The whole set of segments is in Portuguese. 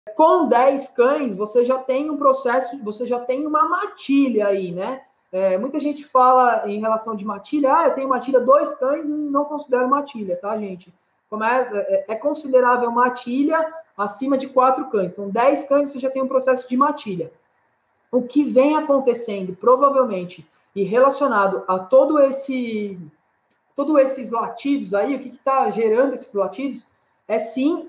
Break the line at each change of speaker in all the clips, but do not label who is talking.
Com 10 cães, você já tem um processo, você já tem uma matilha aí, né? Muita gente fala em relação de matilha, eu tenho matilha 2 cães, não considero matilha, tá, gente? Como é considerável matilha acima de 4 cães. Então, 10 cães você já tem um processo de matilha. O que vem acontecendo, provavelmente, e relacionado a todos esses latidos aí, o que está gerando esses latidos, é sim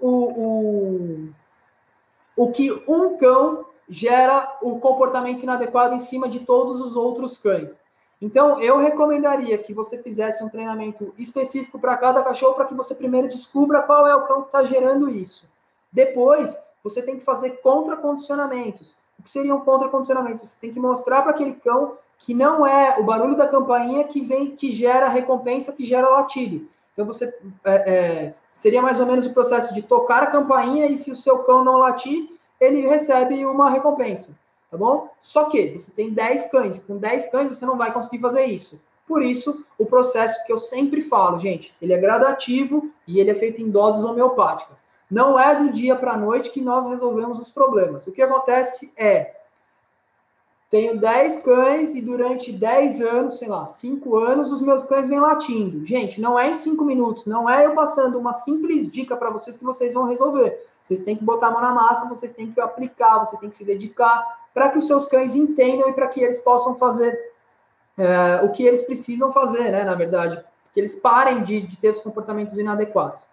o que um cão gera o comportamento inadequado em cima de todos os outros cães. Então, eu recomendaria que você fizesse um treinamento específico para cada cachorro, para que você primeiro descubra qual é o cão que está gerando isso. Depois, você tem que fazer contracondicionamentos. O que seriam contracondicionamentos? Você tem que mostrar para aquele cão que não é o barulho da campainha que gera recompensa, que gera latido. Então, você seria mais ou menos o processo de tocar a campainha e se o seu cão não latir, ele recebe uma recompensa, tá bom? Só que você tem 10 cães, e com 10 cães você não vai conseguir fazer isso. Por isso, o processo que eu sempre falo, gente, ele é gradativo e ele é feito em doses homeopáticas. Não é do dia para a noite que nós resolvemos os problemas. O que acontece tenho 10 cães e durante 10 anos, sei lá, 5 anos, os meus cães vêm latindo. Gente, não é em 5 minutos, não é eu passando uma simples dica para vocês que vocês vão resolver. Vocês têm que botar a mão na massa, vocês têm que aplicar, vocês têm que se dedicar para que os seus cães entendam e para que eles possam fazer o que eles precisam fazer, né, na verdade. Que eles parem de ter os comportamentos inadequados.